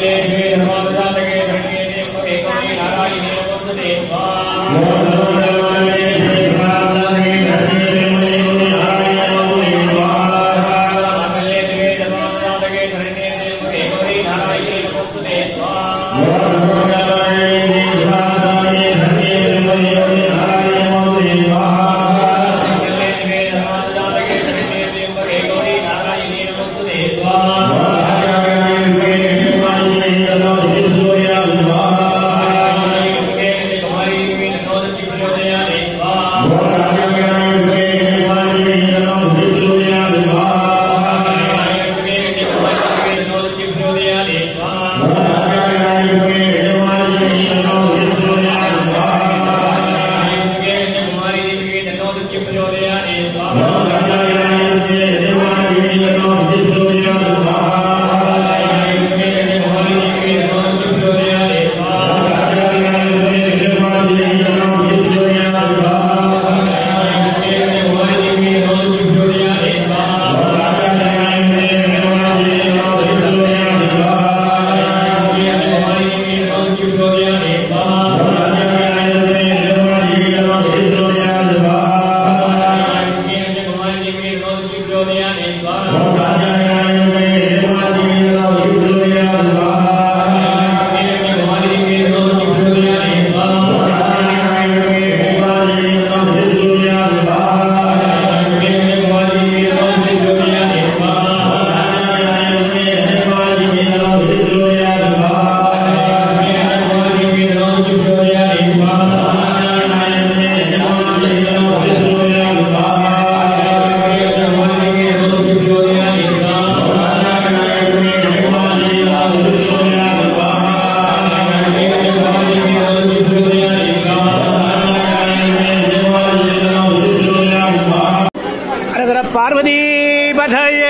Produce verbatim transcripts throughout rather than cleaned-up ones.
பார்வதி பதையே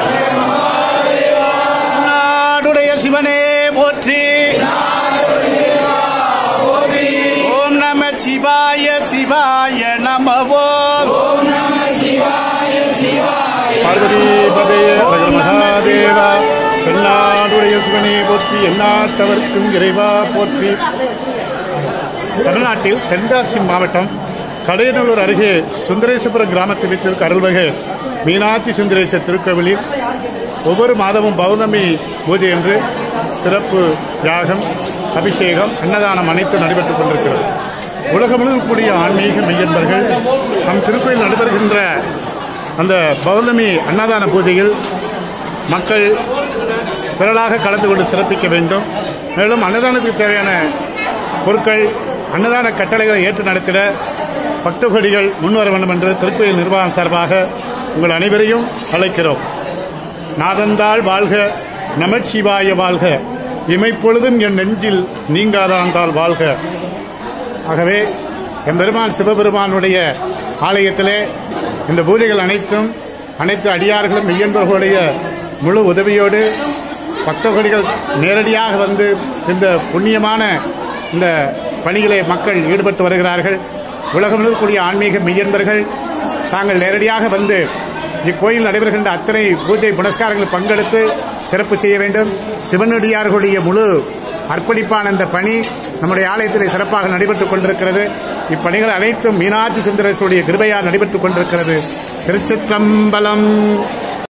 நாடுடைய சிவனே போற்றி. ஓம் நம சிவாய சிவாய நம ஓம் பார்வதி பதையே மகாதேவா. தென்னாடுடைய சிவனே போற்றி, எந்நாட்டவர்க்கும் இறைவா போற்றி. தமிழ்நாட்டில் தென்காசி மாவட்டம் கடையநல்லூர் அருகே சுந்தரேசபுரம் கிராமத்தில் வீட்டிற்கு அருள்மிகு மீனாட்சி சுந்தரேசர் திருக்கோவிலில் ஒவ்வொரு மாதமும் பௌர்ணமி பூஜை என்று சிறப்பு யாகம், அபிஷேகம், அன்னதானம் அனைத்து நடைபெற்றுக் கொண்டிருக்கிறது. உலகம் முழுவதும் கூடிய ஆன்மீக மெய்யன்பர்கள் நம் திருக்கோயில் நடைபெறுகின்ற அந்த பௌர்ணமி அன்னதான பூஜையில் மக்கள் திரளாக கலந்து கொண்டு சிறப்பிக்க வேண்டும். மேலும் அன்னதானத்துக்கு தேவையான பொருட்கள், அன்னதான கட்டளைகளை ஏற்று நடத்திட பக்தகோடிகள் முன்வர வேண்டும் என்று திருக்கோயில் நிர்வாகம் சார்பாக உங்கள் அனைவரையும் அழைக்கிறோம். நாதந்தாள் வாழ்க, நமச்சிவாய வாழ்க, இமைப்பொழுதும் என் நெஞ்சில் நீங்காதாந்தால் வாழ்க. ஆகவே எம்பெருமான் சிவபெருமானுடைய ஆலயத்திலே இந்த பூஜைகள் அனைத்தும் அனைத்து அடியார்களும் மெய்யன்பர்களுடைய முழு உதவியோடு பக்தகோடிகள் நேரடியாக வந்து இந்த புண்ணியமான இந்த பணிகளை மக்கள் ஈடுபட்டு வருகிறார்கள். உலகம் இருக்கக்கூடிய ஆன்மீக மெய்யன்பர்கள் தாங்கள் நேரடியாக வந்து இக்கோயில் நடைபெறுகின்ற அத்தனை பூஜை புனஸ்காரங்களில் பங்கெடுத்து சிறப்பு செய்ய வேண்டும். சிவனடியார்களுடைய முழு அர்ப்பணிப்பான இந்த பணி நம்முடைய ஆலயத்தில் சிறப்பாக நடைபெற்றுக் கொண்டிருக்கிறது. இப்பணிகள் அனைத்தும் மீனாட்சி சுந்தரேஸ்வருடைய கிருபையால் நடைபெற்றுக் கொண்டிருக்கிறது. திருச்சிற்றம்பலம்.